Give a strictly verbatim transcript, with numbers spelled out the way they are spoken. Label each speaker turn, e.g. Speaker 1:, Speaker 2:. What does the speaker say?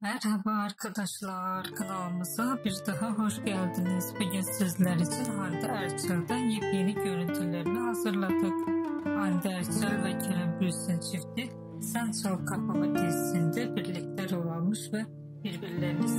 Speaker 1: Merhaba arkadaşlar, kanalımıza bir daha hoş geldiniz. Bugün sizler için Hande Erçel'den yepyeni görüntülerini hazırladık. Hande Erçel ve Kerem Bürsin çifti Sen Çal Kapımı dizisinde birlikte rol almış ve birbirlerini